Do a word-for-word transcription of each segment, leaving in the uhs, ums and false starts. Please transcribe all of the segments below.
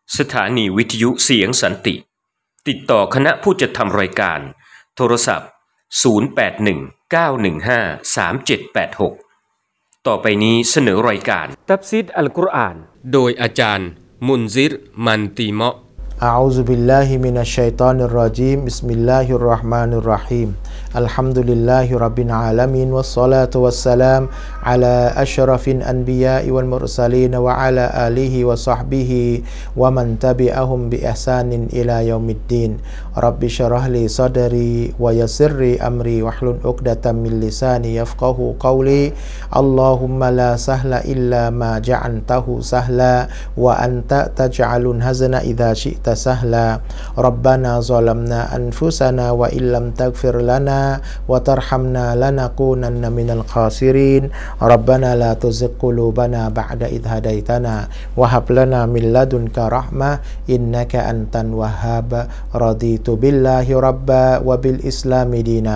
สถานีวิทยุเสียงสันติติดต่อคณะผู้จัดทำรายการโทรศัพท์ศูนย์ แปด หนึ่ง เก้า หนึ่ง ห้า สาม เจ็ด แปด หกต่อไปนี้เสนอรายการตัฟซีรอัลกุรอานโดยอาจารย์มุนซิรมันตีเมาะ أعوذ بالله من الشيطان الرجيم بسم الله الرحمن الرحيم الحمد لله رب العالمين والصلاة والسلام على أشرف الأنبياء والمرسلين وعلى آله وصحبه ومن تبعهم بإحسان إلى يوم الدين رب اشرح لي صدري ويسر لي أمري واحلل عقدة من لساني يفقه قولي اللهم لا سهل إلا ما جعلته سهلا وأنت تجعل الحزن إذا شئت سهلا ربنا ظلمنا أنفسنا وإن لم تغفر لنا وترحمنا لنكونن من الخاسرين ربنا لا تزغ قلوبنا بعد إذ هديتنا وهب لنا من لدنك رحمة إنك أنت الوهاب رضيت بالله ربا وبالإسلام دينا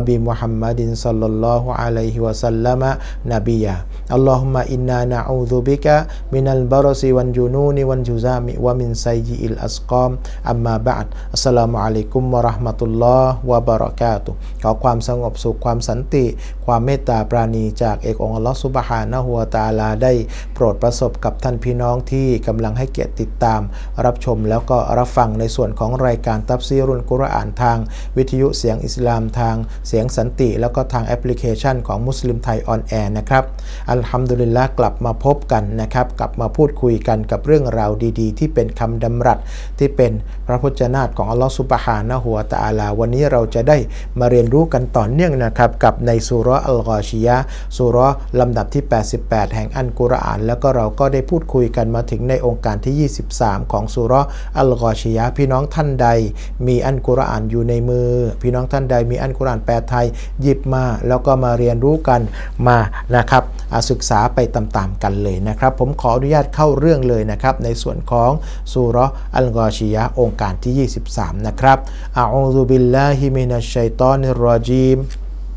وبمحمد صلى الله عليه وسلم نبيا اللهم إنا نعوذ بك من البرص والجنون والجذام ومن سيء الأسقامอัมมาบะดอัสสลามุอะลัยกุมวะเราะห์มะตุลลอฮ์วะบะเราะกาตุฮ์ขอความสงบสุขความสันติความเมตตาปราณีจากเอกองค์อัลเลาะห์ซุบฮานะฮูวะตะอาลาได้โปรดประสบกับท่านพี่น้องที่กำลังให้เกียรติติดตามรับชมแล้วก็รับฟังในส่วนของรายการตัฟซีรุลกุรอานทางวิทยุเสียงอิสลามทางเสียงสันติแล้วก็ทางแอปพลิเคชันของมุสลิมไทยออนแอร์นะครับอัลฮัมดุลิลละห์กลับมาพบกันนะครับกลับมาพูดคุยกันกับเรื่องราวดีๆที่เป็นคำดำรัสที่เป็นพระพจนาฏของอัลลอฮฺซุบฮานะฮูวะตะอาลาวันนี้เราจะได้มาเรียนรู้กันต่อเนื่องนะครับกับในซูเราะห์อัลฆอชิยะห์ซูเราะห์ลำดับที่แปดสิบแปดแห่งอัลกุรอานแล้วก็เราก็ได้พูดคุยกันมาถึงในองค์การที่ยี่สิบสามของซูเราะห์อัลฆอชิยะห์พี่น้องท่านใดมีอัลกุรอานอยู่ในมือพี่น้องท่านใดมีอัลกุรอานแปลไทยหยิบมาแล้วก็มาเรียนรู้กันมานะครับศึกษาไปตามๆกันเลยนะครับผมขออนุญาตเข้าเรื่องเลยนะครับในส่วนของซูเราะห์อัลฆอชิยะห์องค์การที่ยี่สิบสามนะครับอะอูซุบิลลาฮิมินัชชัยฏอนิรรอญีม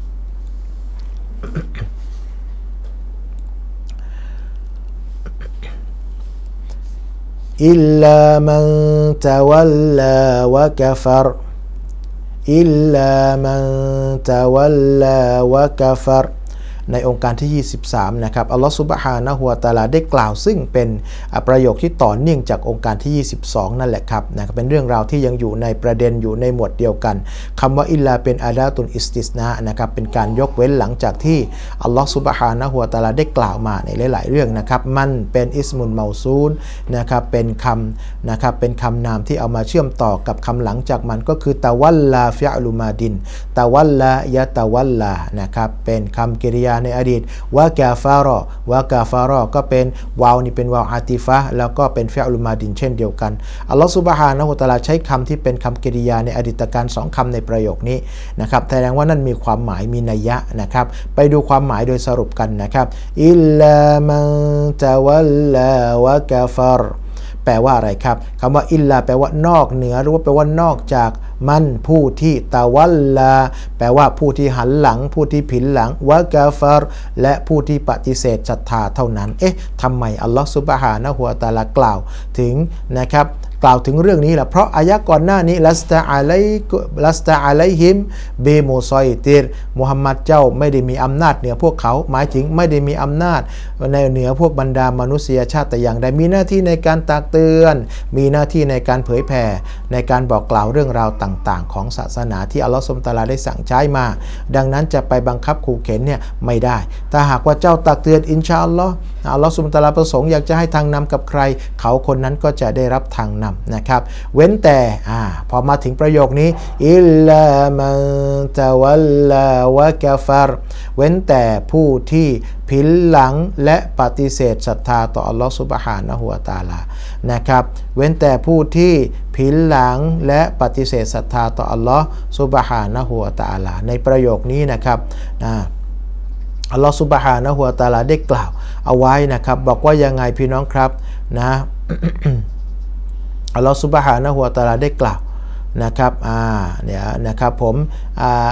อิลลามันตะวัลลาวะกะฟัรอิลลามันตะวัลลาวะกะฟัรในองค์การที่ยี่สิบสามนะครับอัลลอฮฺซุบฮานะฮูวะตะอาลาได้กล่าวซึ่งเป็นประโยคที่ต่อเนื่องจากองค์การที่ยี่สิบสองนั่นแหละครับนะเป็นเรื่องราวที่ยังอยู่ในประเด็นอยู่ในหมวดเดียวกันคำว่าอิลลาเป็นอาดาตุนอิสติสนานะครับเป็นการยกเว้นหลังจากที่อัลลอฮฺซุบฮานะฮูวะตะอาลาได้กล่าวมาในหลายๆเรื่องนะครับมันเป็นอิสมุนเมาซูลนะครับเป็นคำนะครับเป็นคำนามที่เอามาเชื่อมต่อกับคำหลังจากมันก็คือตะวัลลาฟิอลุมาดินตะวัลลายะตะวัลลานะครับเป็นคำกริยาในอดีตวะกาฟารอวะกาฟารอก็เป็นวาวนี่เป็นวาวอาติฟะแล้วก็เป็นฟิอลุมาดินเช่นเดียวกันอัลลอฮฺซุบฮานะฮูวะตะอาลาใช้คำที่เป็นคำกริยาในอดีตการสองคำในประโยคนี้นะครับแสดงว่านั่นมีความหมายมีนัยยะนะครับไปดูความหมายโดยสรุปกันนะครับอิลลามันตะวัลลาวะกาฟารแปลว่าอะไรครับคำว่าอิลลาแปลว่านอกเหนือหรือว่าแปลว่านอกจากมันผู้ที่ตะวัลลาแปลว่าผู้ที่หันหลังผู้ที่ผินหลังวะกาฟารและผู้ที่ปฏิเสธศรัทธาเท่านั้นเอ๊ะทำไมอัลลอฮฺซุบฮานะฮูวะตะอาลากล่าวถึงนะครับกล่าวถึงเรื่องนี้แหละเพราะอายะก่อนหน้านี้ลัสตะอะลัยลัสตะอะลัยฮิมเบมุซอยติรมุฮัมมัดเจ้าไม่ได้มีอำนาจเหนือพวกเขาหมายถึงไม่ได้มีอำนาจในเหนือพวกบรรดามนุษยชาติแต่อย่างใดมีหน้าที่ในการตักเตือนมีหน้าที่ในการเผยแผ่ในการบอกกล่าวเรื่องราวต่างๆของศาสนาที่อัลลอฮฺซุบฮานะฮูวะตะอาลาได้สั่งใช้มาดังนั้นจะไปบังคับขู่เข็นเนี่ยไม่ได้ถ้าหากว่าเจ้าตักเตือนอินชาอัลลอฮ์อัลลอฮฺซุบฮานะฮูวะตะอาลาประสงค์อยากจะให้ทางนำกับใครเขาคนนั้นก็จะได้รับทางนำนะครับเว้นแต่อ่าพอมาถึงประโยคนี้อิลลามันตะวัลลาวะกะฟัรเว้นแต่ผู้ที่ผินหลังและปฏิเสธศรัทธาต่ออัลลอฮฺซุบฮานะฮูวะตะอาลานะครับเว้นแต่ผู้ที่ผินหลังและปฏิเสธศรัทธาต่ออัลลอฮฺซุบฮานะฮูวะตะอาลาในประโยคนี้นะครับนะอัลลอฮฺซุบฮานะฮูวะตะอาลาได้กล่าวเอาไว้นะครับบอกว่ายังไงพี่น้องครับนะ อัลลอฮฺซุบฮานะฮูวะตะอาลาได้กล่าวนะครับอ่าเนี่ยนะครับผมอ่า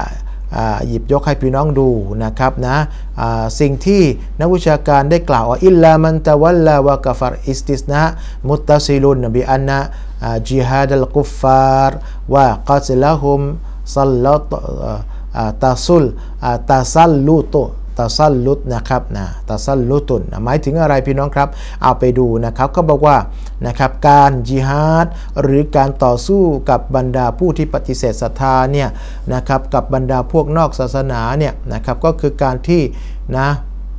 หยิบยกให้พี่น้องดูนะครับนะสิ่งที่นักวิชาการได้กล่าวว่าอิลลามันตะวัลลาวะกะฟัรอิสติสนะมุตตะซิลุนบิอันนะจิฮาดัลกุฟฟาร์วะกอตละฮุมซัลลัตตาซุลตาซัลลูตตาซัลลุตนะครับนะตาซัลลุตุนหมายถึงอะไรพี่น้องครับเอาไปดูนะครับเขาบอกว่านะครับการจิฮาดหรือการต่อสู้กับบรรดาผู้ที่ปฏิเสธศรัทธาเนี่ยนะครับกับบรรดาพวกนอกศาสนาเนี่ยนะครับก็คือการที่นะ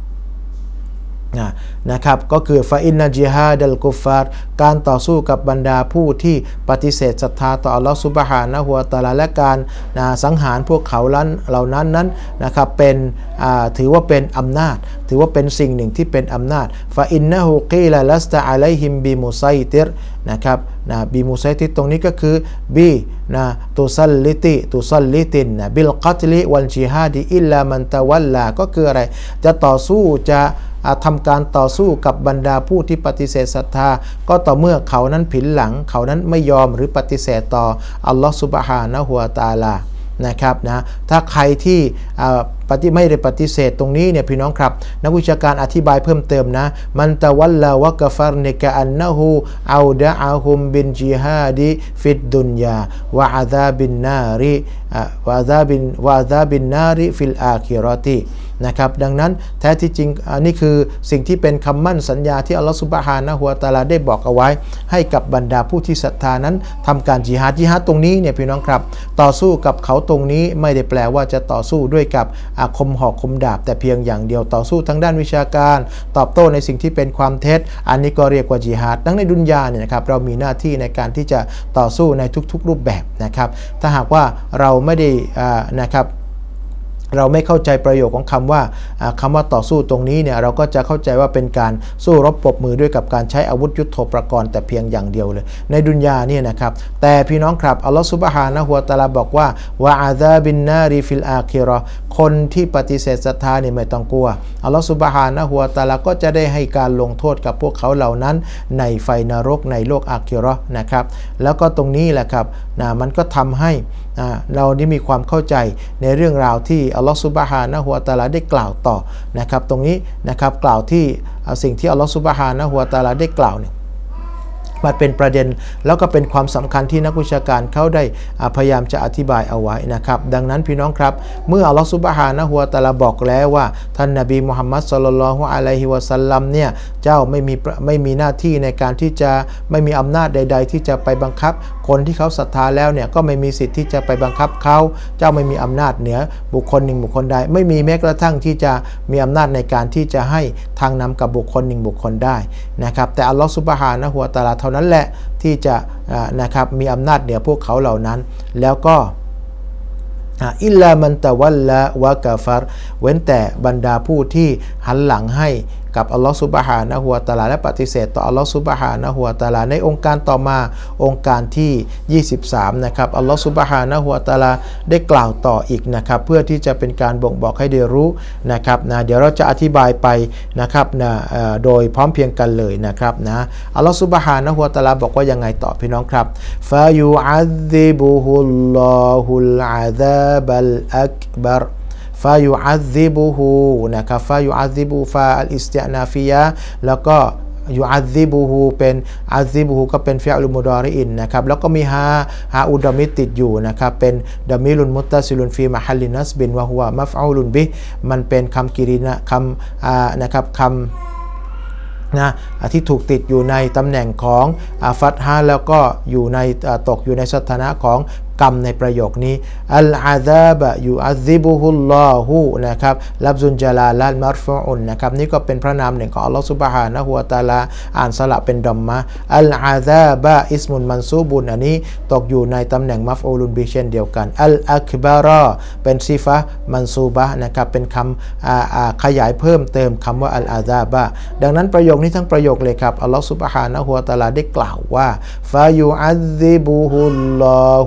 นะครับก็คือฟาอินนาจิฮาดัลกุฟฟาร์การต่อสู้กับบรรดาผู้ที่ปฏิเสธศรัทธาต่ออัลลอฮฺซุบฮานะฮูวะตะอาลาและการนะสังหารพวกเขาเหล่านั้นนั้นนะครับเป็นถือว่าเป็นอำนาจถือว่าเป็นสิ่งหนึ่งที่เป็นอำนาจฟาอินนะฮูกีลาลัสตะอะลัยฮิมบิมุไซติรนะครับนะบิมุไซติรตรงนี้ก็คือบีนะตุซัลลิติตุซัลลิตินนะบิลกัตลิวัลจิฮาดิอิลลามันตะวัลลาก็คืออะไรจะต่อสู้จะทำการต่อสู้กับบรรดาผู้ที่ปฏิเสธศรัทธาก็ต่อเมื่อเขานั้นผินหลังเขานั้นไม่ยอมหรือปฏิเสธต่ออัลลอฮฺซุบฮานะฮูวะตะอาลานะครับนะถ้าใครที่ปฏิไม่ได้ปฏิเสธตรงนี้เนี่ยพี่น้องครับนักวิชาการอธิบายเพิ่มเติมนะมันตะวัลลาวะกะฟัรนิกะอันนะฮูเอาดะอะฮุมบินจิฮาดิฟิดดุนยาวะอะซาบินนาริวะอะซาบินวะอะซาบินนาริฟิลอาคิเราะตินะครับดังนั้นแท้ที่จริงอันนี้คือสิ่งที่เป็นคำมั่นสัญญาที่อัลลอฮฺซุบฮานะฮูวะตะอาลาได้บอกเอาไว้ให้กับบรรดาผู้ที่ศรัทธานั้นทำการจิฮาดจิฮาดตรงนี้เนี่ยพี่น้องครับต่อสู้กับเขาตรงนี้ไม่ได้แปลว่าจะต่อสู้ด้วยกับอาคมหอกคมดาบแต่เพียงอย่างเดียวต่อสู้ทั้งด้านวิชาการตอบโต้ในสิ่งที่เป็นความเท็จอันนี้ก็เรียกว่าจิฮาดดังในดุนยาเนี่ยนะครับเรามีหน้าที่ในการที่จะต่อสู้ในทุกๆรูปแบบนะครับถ้าหากว่าเราไม่ได้นะครับเราไม่เข้าใจประโยคของคำว่าคำว่าต่อสู้ตรงนี้เนี่ยเราก็จะเข้าใจว่าเป็นการสู้รบปรบมือด้วยกับการใช้อาวุธยุทโธปกรณ์แต่เพียงอย่างเดียวเลยในดุนยาเนี่ยนะครับแต่พี่น้องครับอัลลอฮฺซุบฮานะฮูวะตะอาลาบอกว่าวะอาซาบินนาริฟิลอาคิเราะห์คนที่ปฏิเสธศรัทธาเนี่ยไม่ต้องกลัวอัลลอฮฺซุบฮานะฮูวะตะอาลาก็จะได้ให้การลงโทษกับพวกเขาเหล่านั้นในไฟนรกในโลกอาคิเราะห์นะครับแล้วก็ตรงนี้แหละครับนะมันก็ทำให้เราได้มีความเข้าใจในเรื่องราวที่อัลลอฮฺซุบฮานะฮูวะตะอาลาได้กล่าวต่อนะครับตรงนี้นะครับกล่าวที่สิ่งที่อัลลอฮฺซุบฮานะฮูวะตะอาลาได้กล่าวเนี่ยมันเป็นประเด็นแล้วก็เป็นความสำคัญที่นักวิชาการเขาได้พยายามจะอธิบายเอาไว้นะครับดังนั้นพี่น้องครับเมื่ออัลลอฮฺซุบฮานะฮูวะตะอาลาบอกแล้วว่าท่านนบีมุฮัมมัดศ็อลลัลลอฮุอะลัยฮิวะซัลลัมเนี่ยเจ้าไม่มีไม่มีหน้าที่ในการที่จะไม่มีอำนาจใดๆที่จะไปบังคับคนที่เขาศรัทธาแล้วเนี่ยก็ไม่มีสิทธิ์ที่จะไปบังคับเขาเจ้าไม่มีอำนาจเหนือบุคคลหนึ่งบุคคลใดไม่มีแม้กระทั่งที่จะมีอำนาจในการที่จะให้ทางนำกับบุคคลหนึ่งบุคคลได้นะครับแต่อัลลอฮฺซุบฮานะฮูวะตะอาลาเท่านั้นแหละที่จะนะครับมีอำนาจเหนือพวกเขาเหล่านั้นแล้วก็อิลลามันตะวัลลาวะกะฟัรเว้นแต่บรรดาผู้ที่หันหลังให้กับอัลลอฮฺซุบฮานะฮูวะตะอาลาและปฏิเสธต่ออัลลอฮฺซุบฮานะฮูวะตะอาลาในองค์การต่อมาองค์การที่ยี่สิบสามนะครับอัลลอฮฺซุบฮานะฮูวะตะอาลาได้กล่าวต่ออีกนะครับเพื่อที่จะเป็นการบ่งบอกให้ได้รู้นะครับนะเดี๋ยวเราจะอธิบายไปนะครับนะโดยพร้อมเพียงกันเลยนะครับนะอัลลอฮฺซุบฮานะฮูวะตะอาลาบอกว่ายังไงต่อพี่น้องครับฟายูอัซซิบุฮุลลอฮุลอาซาบัลอักบัรฟายูอัซซิบุฮูนะครับฟายูอัซซิบูฟาอัลอิสติอนาฟิยะแล้วก็ยูอัซซิบุฮูเป็นอัซซิบุฮูก็เป็นฟิอลุมุดอริอินนะครับแล้วก็มีฮาฮาอุดามิติดอยู่นะครับเป็นดามิลุนมุตตะซิลุนฟีมะฮัลลินัสบินวะฮุวะมัฟอูลุนบิมันเป็นคำกิรินะคำอ่านะครับคำนะที่ถูกติดอยู่ในตำแหน่งของฟัตฮะแล้วก็อยู่ในตกอยู่ในสถานะของกรรมในประโยคนี้อัลอาซาบะยูอัซซิบุฮุลลอฮูนะครับลับซุนจลาลัลมัรฟูอุนนะครับนี่ก็เป็นพระนามหนึ่งของอัลลอฮฺซุบฮานะฮูวะตะอาลาอ่านสระเป็นดอมมะอัลอาซาบะอิสมุนมันซูบุนอันนี้ตกอยู่ในตำแหน่งมัฟอูลุนบิเช่นเดียวกันอัลอักบารอเป็นซิฟะมันซูบะนะครับเป็นคำขยายเพิ่มเติมคำว่าอัลอาซาบะดังนั้นประโยคนี้ทั้งประโยคเลยครับอัลลอฮฺซุบฮานะฮูวะตะอาลาได้กล่าวว่าฟายูอัซซิบุฮุลลอฮุล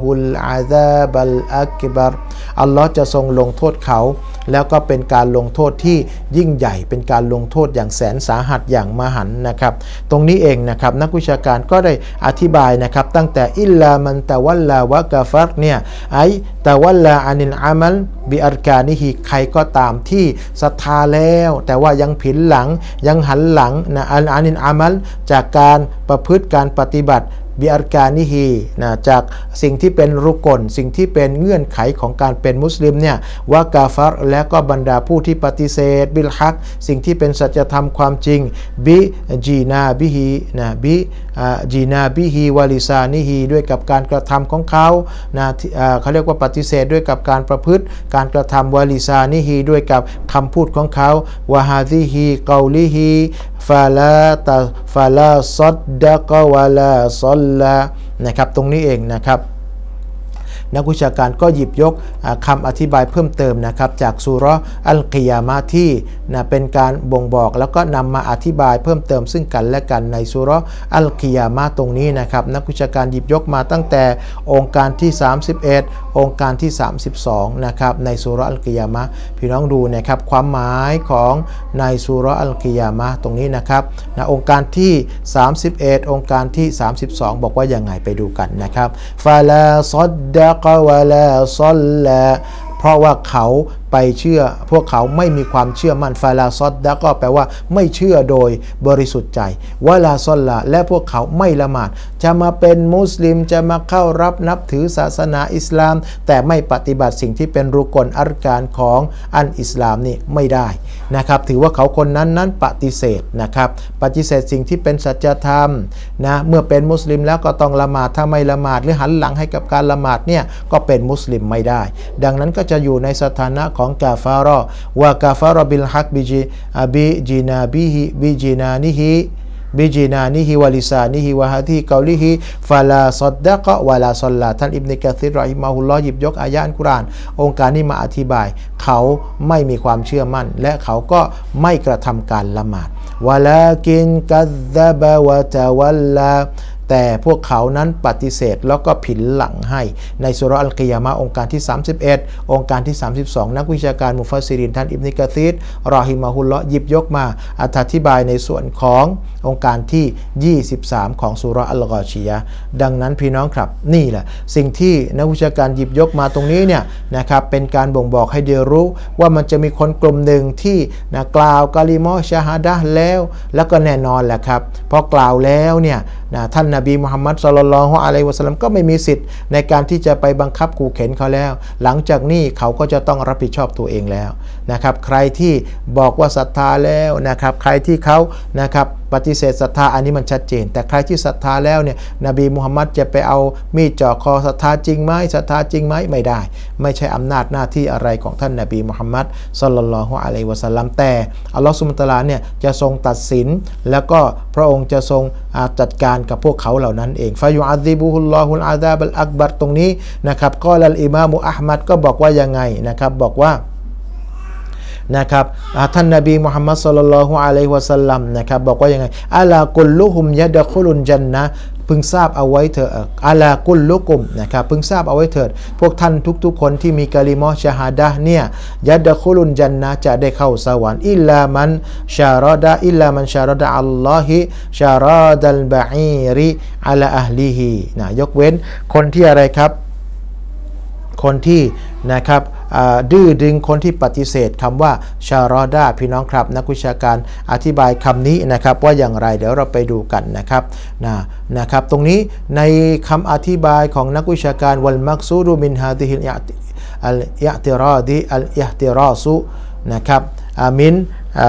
อาซาบัลอักบัรอัลลอฮ์จะทรงลงโทษเขาแล้วก็เป็นการลงโทษที่ยิ่งใหญ่เป็นการลงโทษอย่างแสนสาหัสอย่างมหันต์นะครับตรงนี้เองนะครับนักวิชาการก็ได้อธิบายนะครับตั้งแต่อิลลามันตะวัลลาวะกะฟัรเนี่ยไอตะวัลลาอานิลอามัลบิอัรกานิฮิใครก็ตามที่ศรัทธาแล้วแต่ว่ายังผินหลังยังหันหลังนะอันอานิลอามัลจากการประพฤติการปฏิบัติบิอัรกานิฮีนะจากสิ่งที่เป็นรุกลสิ่งที่เป็นเงื่อนไขของการเป็นมุสลิมเนี่ยวะกาฟัรและก็บรรดาผู้ที่ปฏิเสธบิลฮักสิ่งที่เป็นสัจธรรมความจริงบิจีนาบิฮีนะบิจีนาบิฮีวาลิซานิฮีด้วยกับการกระทำของเขานะเขาเรียกว่าปฏิเสธด้วยกับการประพฤติการกระทำวาลิซานิฮีด้วยกับคำพูดของเขาวะฮาซิฮีกอลิฮีฟาลาตาฟาลาซัดดะกะวะลาซัลลานะครับตรงนี้เองนะครับนักวิชาการก็หยิบยกคำอธิบายเพิ่มเติมนะครับจากซูเราะห์อัลกิยามะห์ที่นะเป็นการบ่งบอกแล้วก็นำมาอธิบายเพิ่มเติมซึ่งกันและกันในซูเราะห์อัลกิยามะห์ตรงนี้นะครับนักวิชาการหยิบยกมาตั้งแต่องค์การที่สามสิบเอ็ดองค์การที่สามสิบสองนะครับในซูเราะห์อัลกิยามะห์พี่น้องดูนะครับความหมายของในซูเราะห์อัลกิยามะห์ตรงนี้นะครับนะองค์การที่สามสิบเอ็ดองค์การที่สามสิบสองบอกว่ายังไงไปดูกันนะครับฟาลาซัดดะวะลาซัลลาเพราะว่าเขาไปเชื่อพวกเขาไม่มีความเชื่อมั่นฟาลาซอดดะก็แปลว่าไม่เชื่อโดยบริสุทธิ์ใจวะลาซอลลาและพวกเขาไม่ละหมาดจะมาเป็นมุสลิมจะมาเข้ารับนับถือศาสนาอิสลามแต่ไม่ปฏิบัติสิ่งที่เป็นรุกลอัรกานของอันอิสลามนี่ไม่ได้นะครับถือว่าเขาคนนั้นนั้นปฏิเสธนะครับปฏิเสธสิ่งที่เป็นสัจธรรมนะเมื่อเป็นมุสลิมแล้วก็ต้องละหมาดถ้าไม่ละหมาดหรือหันหลังให้กับการละหมาดเนี่ยก็เป็นมุสลิมไม่ได้ดังนั้นก็จะอยู่ในสถานะของกาฟารอวะกาฟารอบิลฮักบิจิบิจินาบิฮิบิจินานิฮิบิจินานิฮิวะลิซานิฮิวะฮะดีกอลิฮิฟาลาซัดดะกะวะลาซัลลาท่านอิบนุกะซีรรอฮิมะฮุลลอฮ์หยิบยกอายะห์อัลกุรอานองค์การนี้มาอธิบายเขาไม่มีความเชื่อมั่นและเขาก็ไม่กระทำการละหมาดวะลากินกัซซะบะวะตะวัลลาแต่พวกเขานั้นปฏิเสธแล้วก็ผินหลังให้ในซูเราะห์อัลกิยามะห์องค์การที่สามสิบเอ็ดองค์การที่สามสิบสองนักวิชาการมุฟัสซิรินท่านอิบนุกะซีรรอฮิมะฮุลลอฮ์หยิบยกมาอธิบายในส่วนขององค์การที่ยี่สิบสามของซูเราะห์อัลกอชียะห์ดังนั้นพี่น้องครับนี่แหละสิ่งที่นักวิชาการหยิบยกมาตรงนี้เนี่ยนะครับเป็นการบ่งบอกให้เดียรู้ว่ามันจะมีคนกลุ่มหนึ่งที่นะกล่าวกะลิมะฮ์ชะฮาดะห์แล้วแล้วก็แน่นอนแหละครับพอกล่าวแล้วเนี่ยนะท่านนบีมุฮัมมัดศ็อลลัลลอฮุอะลัยฮิวะซัลลัมก็ไม่มีสิทธิ์ในการที่จะไปบังคับขู่เข็นเขาแล้วหลังจากนี้เขาก็จะต้องรับผิดชอบตัวเองแล้วนะครับใครที่บอกว่าศรัทธาแล้วนะครับใครที่เขานะครับปฏิเสธศรัทธาอันนี้มันชัดเจนแต่ใครที่ศรัทธาแล้วเนี่ยนบีมุฮัมมัดจะไปเอามีดจ่อคอศรัทธาจริงไหมศรัทธาจริงไหมไม่ได้ไม่ใช่อำนาจหน้าที่อะไรของท่านนบีมุฮัมมัดศ็อลลัลลอฮุอะลัยฮิวะซัลลัมแต่อัลลอฮฺซุบฮานะฮูวะตะอาลาเนี่ยจะทรงตัดสินแล้วก็พระองค์จะทรงจัดการกับพวกเขาเหล่านั้นเองฟะยุอัซิบุฮุลลอฮุลอาซาบัลอักบัรตรงนี้นะครับกอลัลอิมามอะห์มัดก็บอกว่ายังไงนะครับบอกว่านะครับท่านนบีมุฮัมมัดศ็อลลัลลอฮุอะลัยฮิวะซัลลัมนะครับบอกว่ายังไงอะลากุลลุฮุมยะดะคุลุนญันนะห์พึงทราบเอาไว้เถิดอะลากุลลุกุมนะครับพึงทราบเอาไว้เถิดพวกท่านทุกๆคนที่มีกะลิมะฮ์ชะฮาดะห์เนี่ยยะดะคุลุนญันนะห์จะได้เข้าสวรรค์อิลลามันชารอดะอิลลามันชารอดะอัลลอฮิชารอดัลบะอีริอะลาอะห์ลิฮินะยกเว้นคนที่อะไรครับคนที่นะครับดื้อดึงคนที่ปฏิเสธคำว่าชารอดาพี่น้องครับนักวิชาการอธิบายคำนี้นะครับว่าอย่างไรเดี๋ยวเราไปดูกันนะครับนะนะครับตรงนี้ในคำอธิบายของนักวิชาการวัลมักซูรุมินฮาดิฮิลอัลอิอ์ติรอดีอัลอิอ์ติรอซุนะครับมิน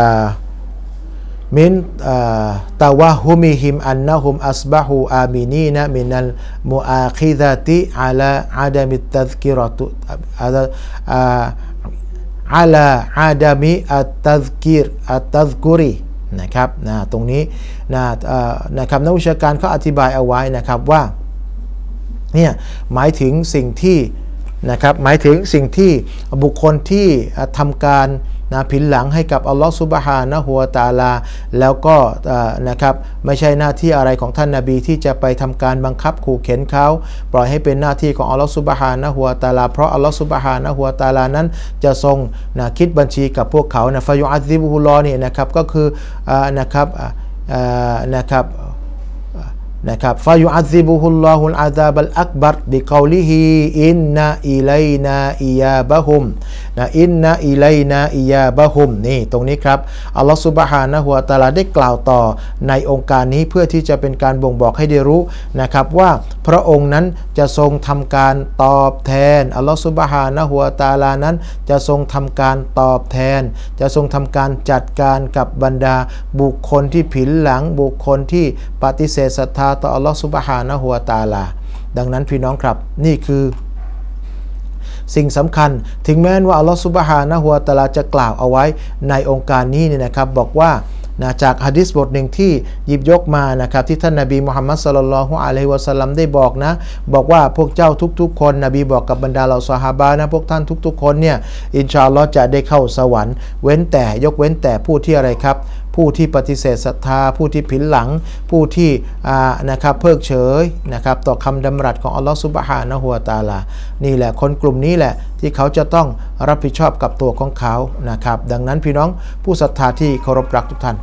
มินตะวะฮุมิฮิมอันนะฮุมอัศบะฮูอามินีนะมินัลมุอาคิซะติอะลาอะดามิตตัซกิเราะตุอะลาอะดามิอัตตัซกิรอัตตัซกุรีนะครับนะตรงนี้นะนะครับนักวิชาการเขาอธิบายเอาไว้นะครับว่าเนี่ยหมายถึงสิ่งที่นะครับหมายถึงสิ่งที่บุคคลที่ทำการนะผินหลังให้กับอัลลอฮฺซุบฮานะฮูวะตะอาลาแล้วก็นะครับไม่ใช่หน้าที่อะไรของท่านนบีที่จะไปทำการบังคับขู่เข็นเขาปล่อยให้เป็นหน้าที่ของอัลลอฮฺซุบฮานะฮูวะตะอาลาเพราะอัลลอฮฺซุบฮานะฮูวะตะอาลานั้นจะทรงนะคิดบัญชีกับพวกเขานะฟายุอัซซิบุฮุลลอฮ์นี่นะครับก็คือนะครับนะครับนะครับฟายุอัซซิบุฮุลลอฮุลอาซาบัลอักบัรบิกอลิฮิอินนาอิลัยนาอิยาบะฮุมนะอินนาอิลัยนาอิยาบะฮุมนี่ตรงนี้ครับอัลลอฮฺซุบฮานะฮูวะตะอาลาได้กล่าวต่อในองค์การนี้เพื่อที่จะเป็นการบ่งบอกให้ได้รู้นะครับว่าพระองค์นั้นจะทรงทำการตอบแทนอัลลอฮฺซุบฮานะฮูวะตะอาลานั้นจะทรงทำการตอบแทนจะทรงทำการจัดการกับบรรดาบุคคลที่ผินหลังบุคคลที่ปฏิเสธศรัทธาต่ออัลลอฮฺซุบฮานะฮูวะตะอาลาดังนั้นพี่น้องครับนี่คือสิ่งสำคัญถึงแม้ว่าอัลลอฮฺซุบฮานะฮูวะตะอาลาจะกล่าวเอาไว้ในองค์การนี้เนี่ยนะครับบอกว่านะจากหะดีษบทหนึ่งที่หยิบยกมานะครับที่ท่านนบีมุฮัมมัดศ็อลลัลลอฮุอะลัยฮิวะซัลลัมได้บอกนะบอกว่าพวกเจ้าทุกๆคนนบีบอกกับบรรดาเหล่าซอฮาบะห์นะพวกท่านทุกๆคนเนี่ยอินชาอัลลอฮ์จะได้เข้าสวรรค์เว้นแต่ยกเว้นแต่ผู้ที่อะไรครับผู้ที่ปฏิเสธศรัทธาผู้ที่ผินหลังผู้ที่นะครับเพิกเฉยนะครับต่อคำดำรัสของอัลลอฮฺซุบฮานะฮูวะตะอาลานี่แหละคนกลุ่มนี้แหละที่เขาจะต้องรับผิดชอบกับตัวของเขานะครับดังนั้นพี่น้องผู้ศรัทธาที่เคารพรักทุกท่าน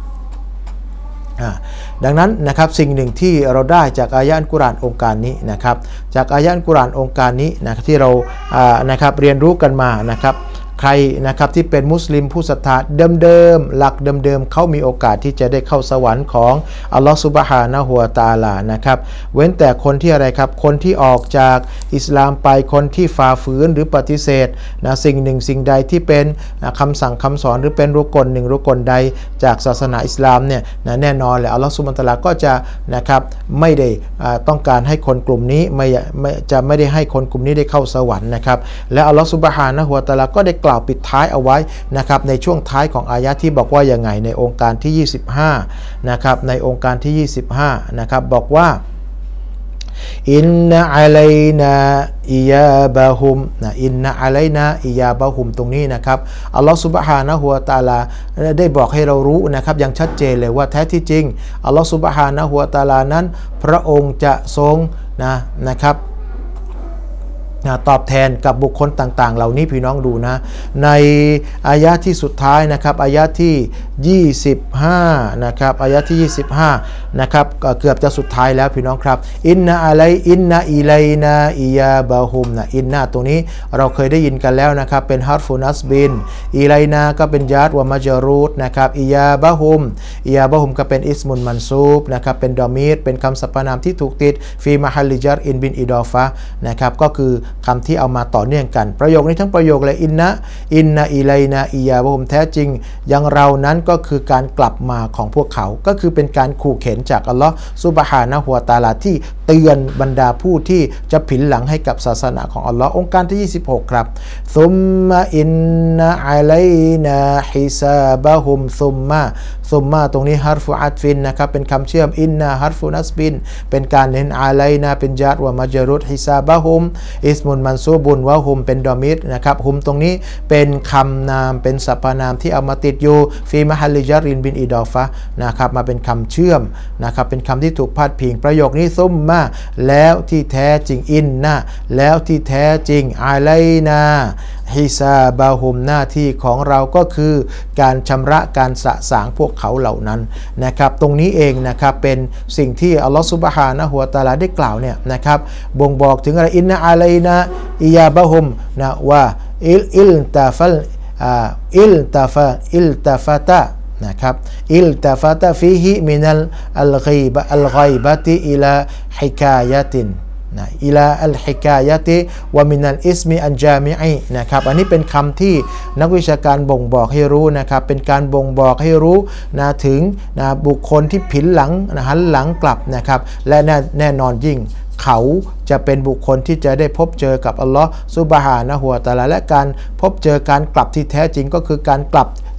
ดังนั้นนะครับสิ่งหนึ่งที่เราได้จากอายะห์อัลกุรอานองค์การนี้นะครับจากอายะห์อัลกุรอานองค์การนี้นะที่เรานะครับเรียนรู้กันมานะครับใครนะครับที่เป็นมุสลิมผู้ศรัทธาเดิมๆหลักเดิมๆเขามีโอกาสที่จะได้เข้าสวรรค์ของอัลลอฮฺซุบฮานะฮูวะตะอาลานะครับเว้นแต่คนที่อะไรครับคนที่ออกจากอิสลามไปคนที่ฝ่าฝืนหรือปฏิเสธนะสิ่งหนึ่งสิ่งใดที่เป็นนะคำสั่งคำสอนหรือเป็นรุกลหนึ่งรุกลใดจากศาสนาอิสลามเนี่ยนะแน่นอนแหละอัลลอฮฺซุบฮานะฮูวะตะอาลาก็จะนะครับไม่ได้ต้องการให้คนกลุ่มนี้ไม่ไม่จะไม่ได้ให้คนกลุ่มนี้ได้เข้าสวรรค์นะครับและอัลลอฮฺซุบฮานะฮูวะตะอาลาก็ได้กล่าวปิดท้ายเอาไว้นะครับในช่วงท้ายของอายะห์ที่บอกว่ายังไงในองค์การที่ยี่สิบห้านะครับในองค์การที่ยี่สิบห้านะครับบอกว่าอินนะอะลัยนาอิยาบะฮุมนะอินนะอะลัยนาอิยาบะฮุมตรงนี้นะครับอัลลอฮฺซุบฮานะฮูวะตะอาลาได้บอกให้เรารู้นะครับอย่างชัดเจนเลยว่าแท้ที่จริงอัลลอฮฺซุบฮานะฮูวะตะอาลานั้นพระองค์จะทรงนะนะครับตอบแทนกับบุคคลต่างๆเหล่านี้พี่น้องดูนะในอายะที่สุดท้ายนะครับอายะที่ยี่สิบห้านะครับอายะที่ยี่สิบห้านะครับเกือบจะสุดท้ายแล้วพี่น้องครับอินนะอะลัยอินนะอิลัยนาอิยาบะฮุมนะอินนะตรงนี้เราเคยได้ยินกันแล้วนะครับเป็นฮัรฟุนัสบินอิลัยนาก็เป็นญาตวะมัจรูดนะครับอิยาบะฮุมอิยาบะฮุมก็เป็นอิสมุนมันซูบนะครับเป็นดอมีรเป็นคำสรรพนามที่ถูกติดฟีมะฮัลลิจัรอินบินอิดอฟะนะครับก็คือคำที่เอามาต่อเนื่องกันประโยคนี้ทั้งประโยคเลยอินนะอินนะอิลัยนาอิยาบะฮุมแท้จริงอย่างเรานั้นก็คือการกลับมาของพวกเขาก็คือเป็นการขู่เข็นจากอัลลอฮฺซุบฮานะฮูวะตะอาลาที่เตือนบรรดาผู้ที่จะผินหลังให้กับศาสนาของอัลลอฮ์องค์การที่ยี่สิบหกครับซุมมาอินนะอะลัยนาฮิซาบะฮุมซุมมาซุมมาตรงนี้ฮัรฟุอัตฟินนะครับเป็นคำเชื่อมอินนะฮัรฟุนัสบินเป็นการเน้นอะลัยนาเป็นญาตวะมัจรุดฮิซาบะฮุมอิสมุนมันซูบุนวะฮุมเป็นดอมิรนะครับฮุมตรงนี้เป็นคำนามเป็นสรรพนามที่เอามาติดอยู่ฟีมะฮัลลิจารินบินอิดอฟะนะครับมาเป็นคำเชื่อมนะครับเป็นคำที่ถูกพาดพิงประโยคนี้ซุมมาแล้วที่แท้จริงอินนะแล้วที่แท้จริงอะลัยนาฮิซาบะฮุมหน้าที่ของเราก็คือการชำระการสะสางพวกเขาเหล่านั้นนะครับตรงนี้เองนะครับเป็นสิ่งที่อัลลอฮฺซุบฮานะฮูวะตะอาลาได้กล่าวเนี่ยนะครับบ่งบอกถึงอะไรอินนะอะลัยนาอิยาบะฮุมนะว่าอิลอิลตาฟัลอิลตาฟะอิลตาฟะตะนะครับอิลตาฟะตะฟีฮิมินัลอัลกีบะอัลไกบะติอิลาฮิกายะตินนะอิลาอัลฮิกายะติวะมินัลอิสมิอันจามิอีนะครับอันนี้เป็นคำที่นักวิชาการบ่งบอกให้รู้นะครับเป็นการบ่งบอกให้รู้นะถึงนะบุคคลที่ผินหลังนะหันหลังกลับนะครับและแน่แน่นอนยิ่งเขาจะเป็นบุคคลที่จะได้พบเจอกับอัลลอฮฺซุบฮานะฮูวะตะอาลาและการพบเจอการกลับที่แท้จริงก็คือการกลับ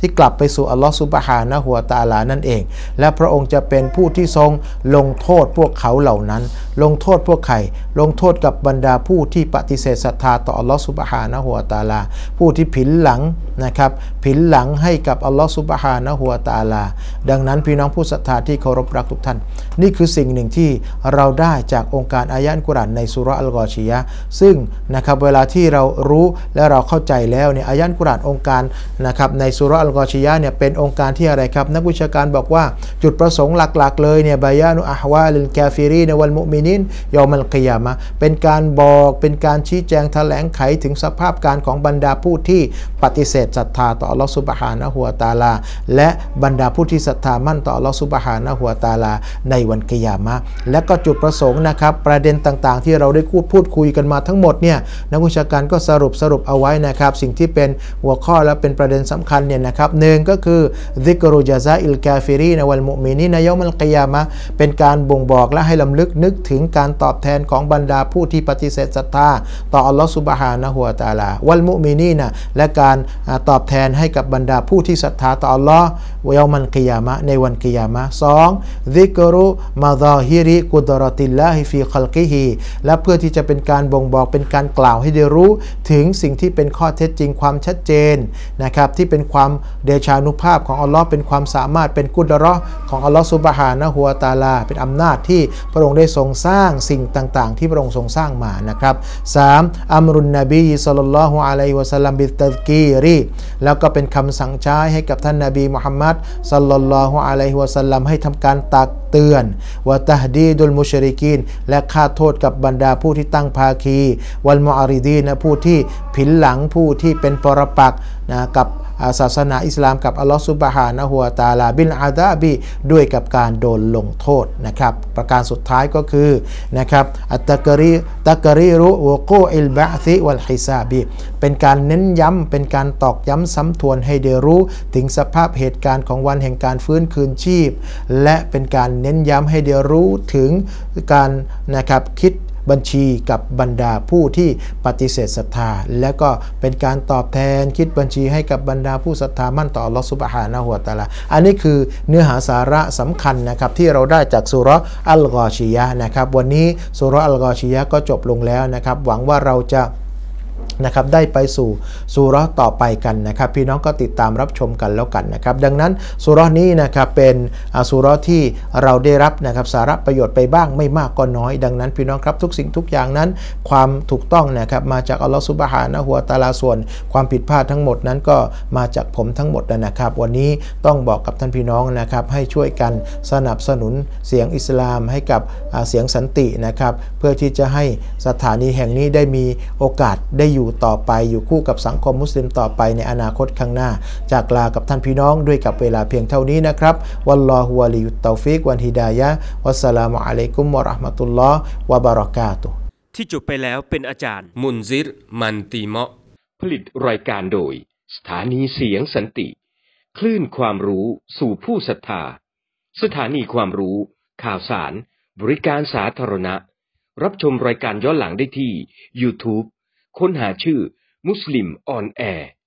ที่กลับไปสู่อัลลอฮฺซุบฮานะฮูวะตะอาลานั่นเองและพระองค์จะเป็นผู้ที่ทรงลงโทษพวกเขาเหล่านั้นลงโทษพวกใครลงโทษกับบรรดาผู้ที่ปฏิเสธศรัทธาต่ออัลลอฮฺซุบฮานะฮูวะตะอาลาผู้ที่ผินหลังนะครับผินหลังให้กับอัลลอฮฺซุบฮานะฮูวะตะอาลาดังนั้นพี่น้องผู้ศรัทธาที่เคารพรักทุกท่านนี่คือสิ่งหนึ่งที่เราได้จากองค์การอายะห์อัลกุรอานในซูเราะห์อัลฆอชียะห์ซึ่งนะครับเวลาที่เรารู้และเราเข้าใจแล้วเนี่ยอายะห์อัลกุรอานองค์การนะครับในซูเราะห์อัลฆอชียะห์เนี่ยเป็นองค์การที่อะไรครับนักวิชาการบอกว่าจุดประสงค์หลักๆเลยเนี่ยบายานุอะฮวาลิลกาฟิรีนวัลมุมินีนยอมัลกิยามะฮ์เป็นการบอกเป็นการชี้แจงแถลงไขถึงสภาพการของบรรดาผู้ที่ปฏิเสธศรัทธาต่ออัลลอฮฺซุบฮานะฮูวะตะอาลาและบรรดาผู้ที่ศรัทธามั่นต่ออัลลอฮฺซุบฮานะฮูวะตะอาลาในวันกิยามะฮ์และก็จุดประสงค์นะครับประเด็นต่างๆที่เราได้พูดพูดคุยกันมาทั้งหมดเนี่ยนักวิชาการก็สรุปสรุปเอาไว้นะครับสิ่งที่เป็นหัวข้อและเป็นประเด็นสำคัญเนี่ยนะครับหนึ่งก็คือซิกรุจาซาอิลกาฟิรีนวัลมุมินีนยอมัลกิยามะฮ์เป็นการบ่งบอกและให้ลำลึกนึกถึงการตอบแทนของบรรดาผู้ที่ปฏิเสธศรัทธาต่ออัลลอฮฺซุบฮานะฮูวะตะอาลาวัลมุมินีนะและการตอบแทนให้กับบรรดาผู้ที่ศรัทธาต่ออัลลอฮ์ยอมัลกิยามะฮ์ในวันกิยามะฮ์สองซิกรุมาซาฮิริกุดรติลลาฮิฟีคัลกิฮิและเพื่อที่จะเป็นการบ่งบอกเป็นการกล่าวให้ได้รู้ถึงสิ่งที่เป็นข้อเท็จจริงความชัดเจนนะครับที่เป็นความเดชานุภาพของอัลลอฮ์เป็นความสามารถเป็นกุดเราะห์ของอัลลอฮ์ซุบฮานะฮูวะตะอาลาเป็นอำนาจที่พระองค์ได้ทรงสร้างสิ่งต่างๆที่พระองค์ทรงสร้างมานะครับสามอัมรุนนบีศ็อลลัลลอฮุอะลัยฮิวะซัลลัมบิตตัซกีรีแล้วก็เป็นคำสั่งใช้ให้กับท่านนบีมุฮัมมัดศ็อลลัลลอฮุอะลัยฮิวะซัลลัมให้ทำการตักเตือนวะตะฮดีดุลมุชริกีนและฆ่าโทษกับบรรดาผู้ที่ตั้งภาคีวัลมุอาริดีนผู้ที่ผินหลังผู้ที่เป็นปรปักษ์นะกับศาสนาอิสลามกับอัลลอฮฺซุบฮานะฮูวะตะอาลาบิลอาซาบีด้วยกับการโดนลงโทษนะครับประการสุดท้ายก็คือนะครับอัตตะกรีตักรีรุวะกูอิลบะอซิวัลฮิซาบีเป็นการเน้นย้ำเป็นการตอกย้ำซ้ำทวนให้ได้รู้ถึงสภาพเหตุการณ์ของวันแห่งการฟื้นคืนชีพและเป็นการเน้นย้ำให้ได้รู้ถึงการนะครับคิดบัญชีกับบรรดาผู้ที่ปฏิเสธศรัทธาและก็เป็นการตอบแทนคิดบัญชีให้กับบรรดาผู้ศรัทธามั่นต่ออัลลอฮฺซุบฮานะฮูวะตะอาลาอันนี้คือเนื้อหาสาระสำคัญนะครับที่เราได้จากซูเราะห์อัลฆอชียะห์นะครับวันนี้ซูเราะห์อัลฆอชียะห์ก็จบลงแล้วนะครับหวังว่าเราจะนะครับได้ไปสู่ซูเราะห์ต่อไปกันนะครับพี่น้องก็ติดตามรับชมกันแล้วกันนะครับดังนั้นซูเราะห์นี้นะครับเป็นซูเราะห์ที่เราได้รับนะครับสาระประโยชน์ไปบ้างไม่มากก็น้อยดังนั้นพี่น้องครับทุกสิ่งทุกอย่างนั้นความถูกต้องนะครับมาจากอัลลอฮฺซุบฮานะฮูวะตะอาลาส่วนความผิดพลาดทั้งหมดนั้นก็มาจากผมทั้งหมดนะครับวันนี้ต้องบอกกับท่านพี่น้องนะครับให้ช่วยกันสนับสนุนเสียงอิสลามให้กับเสียงสันตินะครับเพื่อที่จะให้สถานีแห่งนี้ได้มีโอกาสได้อยู่ต่อไปอยู่คู่กับสังคมมุสลิมต่อไปในอนาคตข้างหน้าจากลากับท่านพี่น้องด้วยกับเวลาเพียงเท่านี้นะครับวัลลอฮุวะลียุตตอฟิกวันฮิดายะฮ์วัสสลามุอะลัยกุมวะเราะห์มะตุลลอฮ์วะบะเราะกาตุฮ์ที่จบไปแล้วเป็นอาจารย์มุนซิรมันตีเมาะห์ผลิตรายการโดยสถานีเสียงสันติคลื่นความรู้สู่ผู้ศรัทธาสถานีความรู้ข่าวสารบริการสาธารณะรับชมรายการย้อนหลังได้ที่ YouTube ค้นหาชื่อมุสลิมออนแอร์